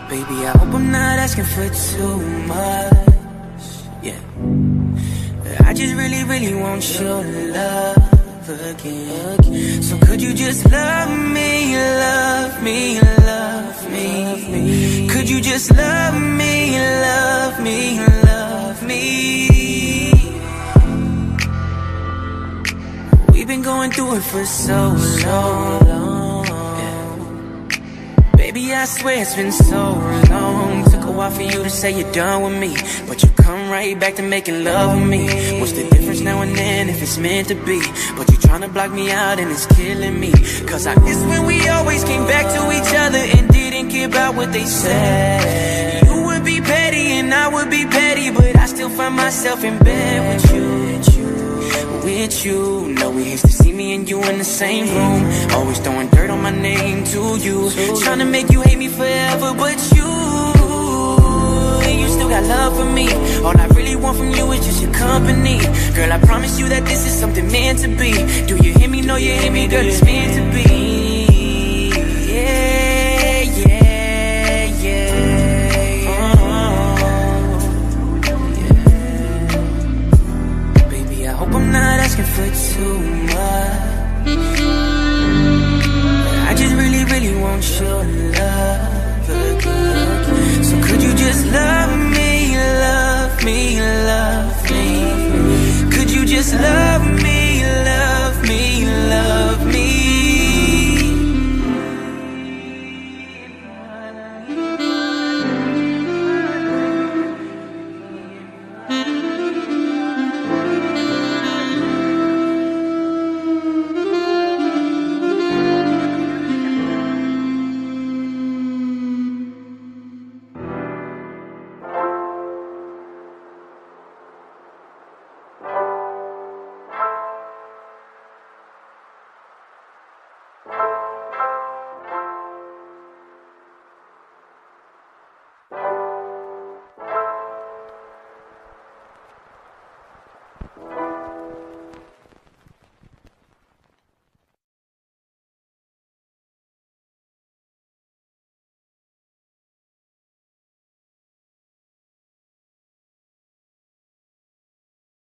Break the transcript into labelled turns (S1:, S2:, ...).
S1: Baby, I hope I'm not asking for too much. Yeah, I just really, really want your love again. So could you just love me, love me, love me? Could you just love me, love me, love me? We've been going through it for so long. Baby, I swear it's been so long. Took a while for you to say you're done with me, but you come right back to making love with me. What's the difference now and then if it's meant to be? But you tryna block me out and it's killing me. Cause I miss when we always came back to each other and didn't care about what they said. You would be petty and I would be petty, but I still find myself in bed with you. No, we used to see me and you in the same room, always throwing dirt on my name to you, trying to make you hate me forever, but you still got love for me. All I really want from you is just your company. Girl, I promise you that this is something meant to be. Do you hear me? No, you hear me, girl, it's meant to be. Yeah, yeah, yeah. Baby, I hope I'm not asking for too much. I just really, really want your love again. So could you just love me, love me, love me? Could you just love